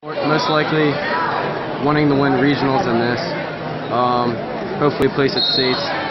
Most likely wanting to win regionals in this. Hopefully place at states.